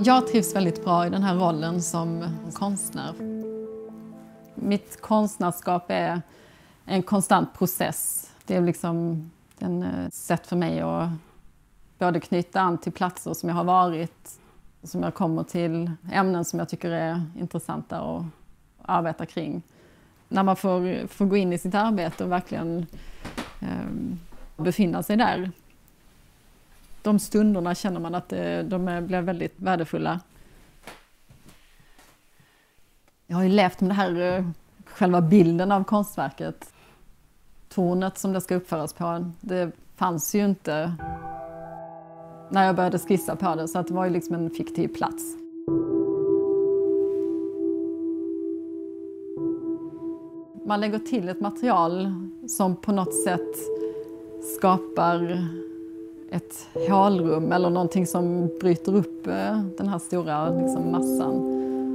Jag trivs väldigt bra i den här rollen som konstnär. Mitt konstnärskap är en konstant process. Det är liksom ett sätt för mig att både knyta an till platser som jag har varit, som jag kommer till, ämnen som jag tycker är intressanta att arbeta kring. När man får gå in i sitt arbete och verkligen befinna sig där. De stunderna känner man att de blir väldigt värdefulla. Jag har ju levt med det här, själva bilden av konstverket. Tornet som det ska uppföras på, det fanns ju inte när jag började skissa på det, så att det var ju liksom en fiktiv plats. Man lägger till ett material som på något sätt skapar ett hålrum eller någonting som bryter upp den här stora massan.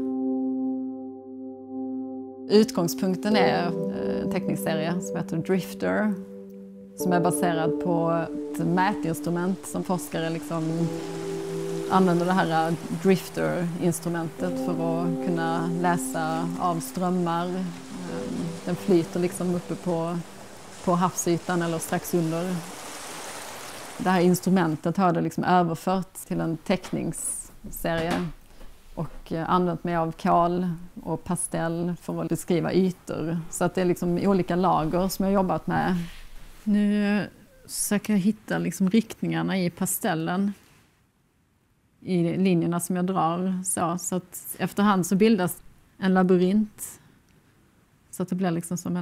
Utgångspunkten är en teckningsserie som heter Drifter, som är baserad på ett mätinstrument som forskare använder det här Drifter-instrumentet för att kunna läsa av strömmar. Den flyter uppe på havsytan eller strax under. Det här instrumentet har det överfört till en teckningsserie och använt mig av kol och pastell för att beskriva ytor. Så att det är olika lager som jag har jobbat med. Nu försöker jag hitta riktningarna i pastellen, i linjerna som jag drar. Så att efterhand så bildas en labyrint. Så att det blir som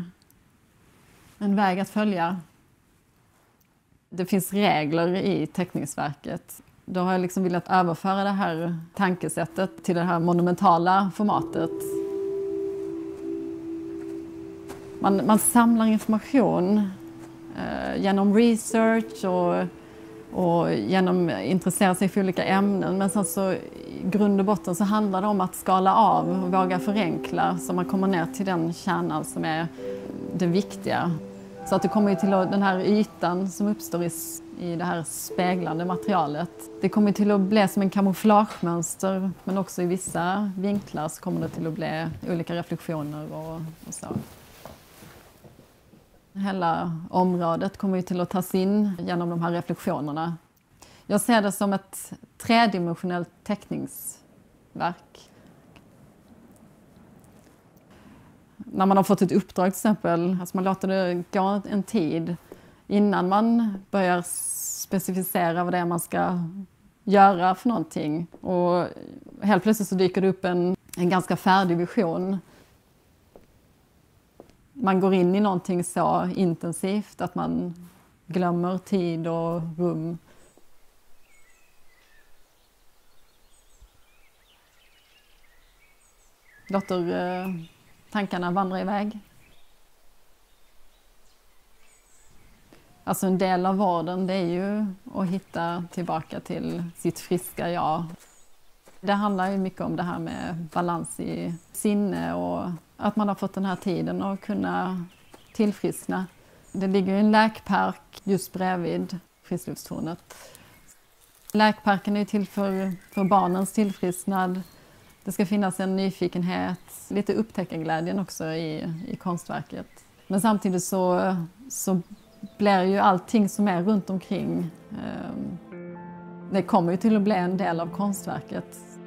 en väg att följa. Det finns regler i teckningsverket. Då har jag velat överföra det här tankesättet till det här monumentala formatet. Man samlar information genom research och genom att intressera sig för olika ämnen. Men sen så i grund och botten så handlar det om att skala av och våga förenkla så man kommer ner till den kärnan som är det viktiga. Så att det kommer till den här ytan som uppstår i det här speglande materialet. Det kommer till att bli som en kamouflagemönster, men också i vissa vinklar så kommer det till att bli olika reflektioner och så. Hela området kommer till att tas in genom de här reflektionerna. Jag ser det som ett tredimensionellt teckningsverk. När man har fått ett uppdrag till exempel, man låter det gå en tid innan man börjar specificera vad det är man ska göra för någonting. Och helt plötsligt så dyker det upp en ganska färdig vision. Man går in i någonting så intensivt att man glömmer tid och rum. Låter tankarna vandra iväg. Alltså en del av vården, det är ju att hitta tillbaka till sitt friska jag. Det handlar ju mycket om det här med balans i sinne och att man har fått den här tiden att kunna tillfriskna. Det ligger en läkpark just bredvid Friluftstornet. Läkparken är till för barnens tillfrisknad. Det ska finnas en nyfikenhet, lite upptäckarglädjen också i konstverket. Men samtidigt så blir ju allting som är runt omkring, det kommer ju till att bli en del av konstverket.